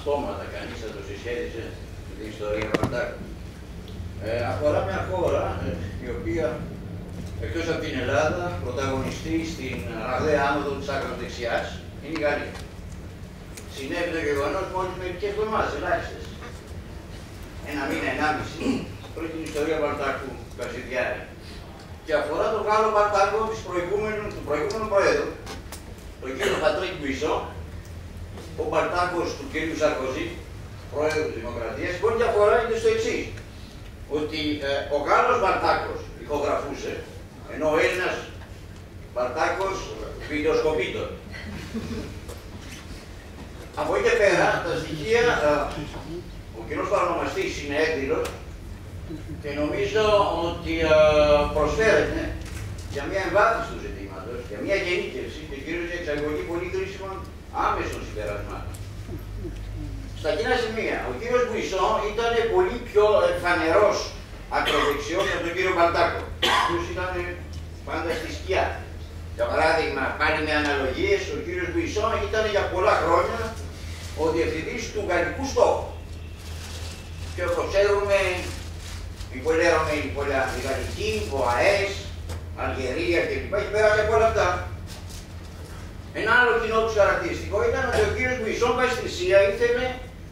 αυτόματα, κανείς θα το συσχέτισε με την ιστορία Σπαρτάκου. Αφορά μια χώρα η οποία, εκτός από την Ελλάδα, πρωταγωνιστεί στην ραγδαία άνοδο της άκρας δεξιάς, είναι η Γαλλία. Συνέβη το γεγονός μόλις μερικές εβδομάδες, ελάχιστες. Ένα μήνα, ενάμιση, πριν την ιστορία Σπαρτάκου Κασιδιάρη. Και αφορά τον Γάλλο Σπαρτάκο του προηγούμενου Προέδρου, τον κύριο Πατρίκ Μπουισσό, ο Σπαρτάκος του κύριου Σαρκοζή, Πρόεδρου της Δημοκρατίας. Η πρώτη διαφορά είναι στο εξής, ότι ο Γάλλος Σπαρτάκος ηχογραφούσε, ενώ ο Έλληνας Σπαρτάκος βιντεοσκοπήτων. Από εκεί και πέρα, τα στοιχεία, ο κοινός παρονομαστής είναι έκδηλος και νομίζω ότι προσφέρεται για μια εμβάθυνση του ζητήματος, για μια γενίκευση και κυρίως για εξαγωγή πολύ κρίσιμων άμεσων συμπερασμάτων. Στα κοινά σημεία, ο κύριος Μπουισσό ήταν πολύ πιο φανερός ακροδεξιός από τον κύριο Σπαρτάκο, που ήταν πάντα στη σκιά. Για παράδειγμα, πάλι με αναλογίες, ο κύριος Μπουισσό ήταν για πολλά χρόνια ο διευθυντής του γαλλικού στόχου. Και όπως ξέρουμε, η γαλλική, ο ΑΕΣ, Αλγερία κλπ. Έχει περάσει από όλα αυτά. Ένα άλλο κοινό του χαρακτηριστικό ήταν ότι ο κύριος Μπουισσό στην ουσία ήθελε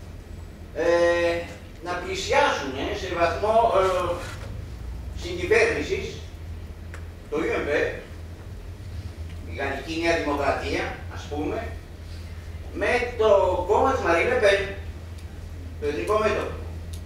να πλησιάσουν σε βαθμό συγκυβέρνησης το UMP, η Γαλλική Νέα Δημοκρατία, ας πούμε, με το κόμμα της Μαρίν Λε Πεν, το εθνικό μέτωπο.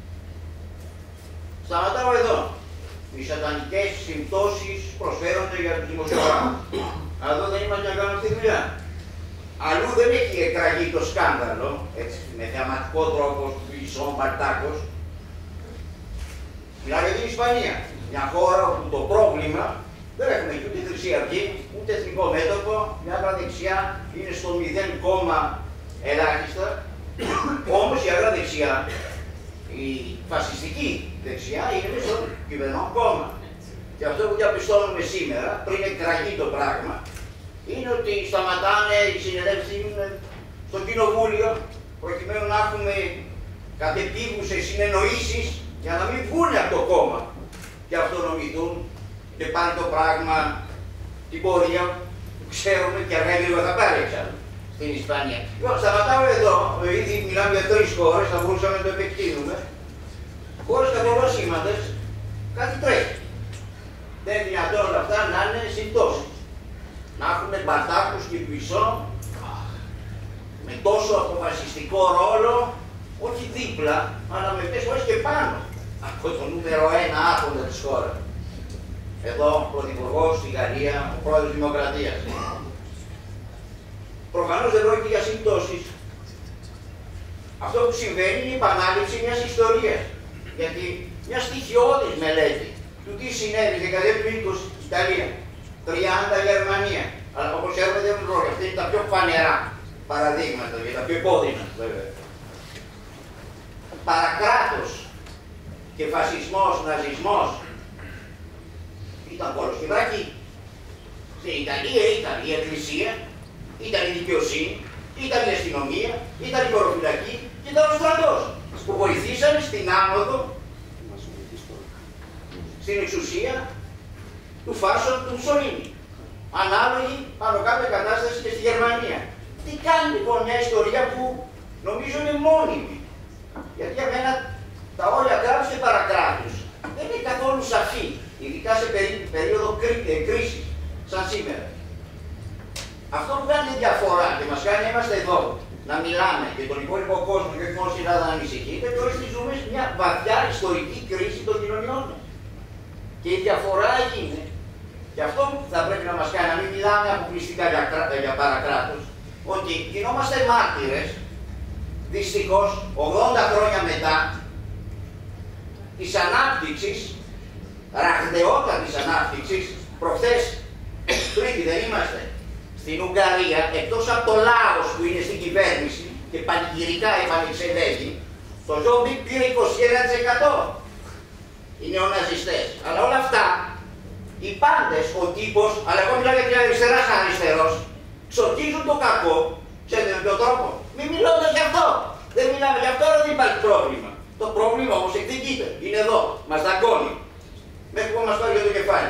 Σταματάω εδώ. Οι σατανικές συμπτώσεις προσφέρονται για τους δημοσιογράφους. Αλλά εδώ δεν είμαστε να κάνουμε αυτή τη δουλειά. Αλλού δεν έχει εκραγεί το σκάνδαλο, έτσι, με θεαματικό τρόπο του Μπουισσό, Σπαρτάκος. Μιλάω για την Ισπανία. Μια χώρα όπου το πρόβλημα δεν έχουμε ούτε Χρυσή Αυγή, ούτε εθνικό μέτωπο. Μια άκρα δεξιά είναι στο 0, ελάχιστα. Όμως η άκρα δεξιά, η φασιστική δεξιά, είναι μέσα στο κυβερνόν κόμμα. Και αυτό που διαπιστώνουμε σήμερα, πριν εκραγεί το πράγμα, είναι ότι σταματάνε οι συνελεύσεις στο κοινοβούλιο, προκειμένου να έχουμε κατεπίγουσες συνεννοήσεις για να μην βγουν από το κόμμα και αυτονομηθούν και πάνε το πράγμα την πορεία που ξέρουμε και αργά λίγο θα πάρει εξάλλου στην Ισπανία. Λοιπόν, σταματάω εδώ, ήδη μιλάμε για 3 χώρες, θα μπορούσαμε να το επεκτείνουμε. Χώρες καθολοσήμαντες, κάτι τρέχει. Δεν είναι δυνατόν όλα αυτά να είναι συμπτώσεις. Να έχουμε Σπαρτάκους και Μπουισσό με τόσο αποφασιστικό ρόλο, όχι δίπλα, αλλά μερικές φορές και πάνω από το νούμερο 1 άρχοντα της χώρας. Εδώ ο Πρωθυπουργός στη Γαλλία, ο Πρόεδρος της Δημοκρατίας. Προφανώς δεν πρόκειται για συμπτώσεις. Αυτό που συμβαίνει είναι η επανάληψη μιας ιστορίας. Γιατί μια στοιχειώδης μελέτη του τι συνέβη στη δεκαετία του 20 στην Ιταλία, 30 Γερμανία. Αλλά όπως ξέρουμε δεν πρόκειται. Αυτά είναι τα πιο φανερά παραδείγματα και τα πιο επώδυνα βέβαια. Παρακράτος και φασισμός, ναζισμός ήταν κολοσκευάκι. Στην Ιταλία ήταν η Εκκλησία, ήταν η δικαιοσύνη, ήταν η αστυνομία, ήταν η χωροφυλακή και ήταν ο στρατός που βοηθήσαν στην άνοδο, στην εξουσία του Φάσο του Μουσολίνι. Ανάλογη πάνω κάτω κατάσταση και στη Γερμανία. Τι κάνει λοιπόν μια ιστορία που νομίζω είναι μόνιμη. Γιατί για μένα τα όρια κράτους και παρακράτους δεν είναι καθόλου σαφή, ειδικά σε περίοδο κρίσης, σαν σήμερα. Αυτό που κάνει διαφορά και μας κάνει να είμαστε εδώ, να μιλάμε και τον υπόλοιπο κόσμο και όχι μόνο στην Ελλάδα να ανησυχείτε, τώρα ζούμε σε μια βαθιά ιστορική κρίση των κοινωνιών. Και η διαφορά είναι, και αυτό θα πρέπει να μας κάνει να μην μιλάμε αποκλειστικά για παρακράτους, ότι γινόμαστε μάρτυρες, δυστυχώς, 80 χρόνια μετά, της ανάπτυξης, ραγδαιότατης ανάπτυξης, προχθές, τρίτη δεν είμαστε, στην Ουγγαρία, εκτός από το Λάος που είναι στην κυβέρνηση και πανηγυρικά επανεξελέγει, το Ζόμπι πήρε 21%. Οι νεοναζιστές. Αλλά όλα αυτά, οι πάντες, ο τύπος, αλλά εγώ μιλάω για την αριστερά σαν αριστερός, ξορκίζουν το κακό, ξέρετε με ποιο τρόπο. Μην μιλώντας γι' αυτό. Δεν μιλάμε γι' αυτό, δεν υπάρχει πρόβλημα. Το πρόβλημα όμως εκδικείται. Είναι εδώ. Μας δαγκώνει. Μέχρι που μας πάει για το κεφάλι.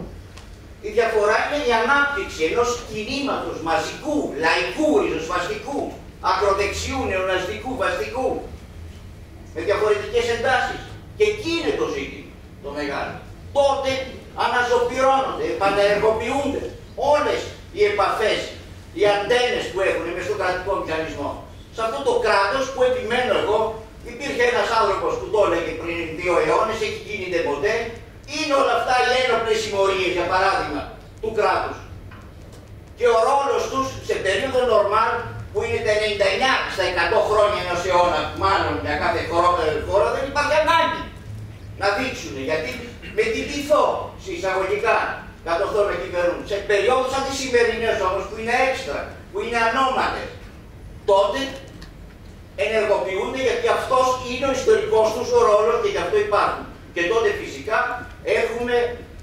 Η διαφορά είναι η ανάπτυξη ενός κινήματος μαζικού, λαϊκού, ριζοσπαστικού, ακροδεξιού, νεοναζιστικού, βαστικού, με διαφορετικές εντάσεις. Και εκεί είναι το ζήτημα, το μεγάλο. Τότε αναζωπυρώνονται, επαναεργοποιούνται όλες οι επαφές, οι αντένες που έχουν μες στον κρατικό μηχανισμό. Σε αυτό το κράτος που επιμένω εγώ, υπήρχε ένας άνθρωπος που το έλεγε πριν 2 αιώνες, έχει γίνει ποτέ, είναι όλα αυτά οι ένοπλες συμμορίες, για παράδειγμα, του κράτους. Και ο ρόλος τους σε περίοδο νορμάλ, που είναι τα 99 στα 100 χρόνια ενός αιώνα, μάλλον για κάθε χώρα, δεν υπάρχει ανάγκη να δείξουν. Γιατί με την πειθό, συσσαγωγικά, κατορθώνουν να κυβερνούν. Σε περιόδους σαν τις σημερινές όμως, που είναι έξτρα, που είναι ανώματες, τότε ενεργοποιούνται γιατί αυτός είναι ο ιστορικός τους ο ρόλος και γι' αυτό υπάρχουν. Και τότε φυσικά έχουμε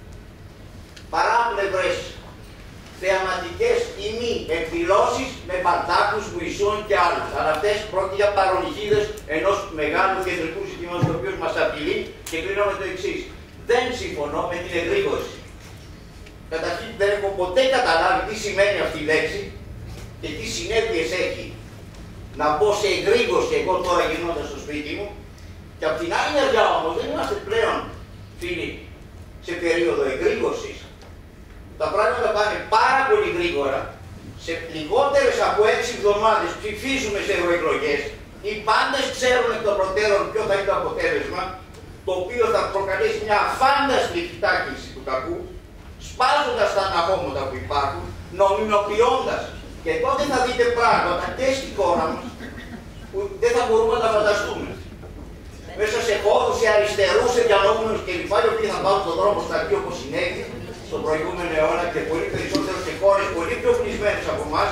παράπλευρες θεαματικές ή μη εκδηλώσεις με παρτάκους, μουησούν και άλλους. Αλλά αυτές πρόκειται για παρονυχίδες ενός μεγάλου κεντρικού ζητήματος το οποίο μας απειλεί και κλείνω με το εξής. Δεν συμφωνώ με την εγρήγορση. Καταρχήν δεν έχω ποτέ καταλάβει τι σημαίνει αυτή η λέξη και τι συνέπειες έχει να μπω σε εγρήγορση εγώ τώρα γυρνώντας στο σπίτι μου. Και από την άλλη μεριά όμως δεν είμαστε πλέον, φίλοι, σε περίοδο εγρήγορσης. Τα πράγματα πάνε πάρα πολύ γρήγορα. Σε λιγότερες από 6 εβδομάδες ψηφίζουμε σε ευρωεκλογές. Οι πάντες ξέρουν εκ των προτέρων ποιο θα είναι το αποτέλεσμα, το οποίο θα προκαλέσει μια αφάνταστη επιτάχυνση του κακού, σπάζοντας τα αναχώματα που υπάρχουν, νομιμοποιώντας. Και τότε θα δείτε πράγματα και στη χώρα μας που δεν θα μπορούμε να τα φανταστούμε. Μέσα σε χώρους, σε αριστερούς, σε διαλόγους και λοιπά, οι οποίοι θα πάρουν τον δρόμο στα εκεί όπως συνέβη στον προηγούμενο αιώνα και πολύ περισσότερο σε χώρες πολύ πιο κλεισμένες από εμάς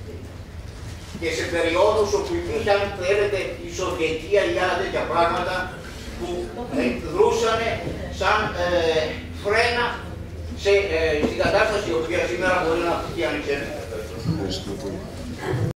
και σε περιόδους όπου υπήρχε, αν θέλετε, η Σοβιετία ή άλλα τέτοια πράγματα που δρούσαν σαν φρένα στην κατάσταση η οποία σήμερα μπορεί να αυτή ανεξέλεγκτα.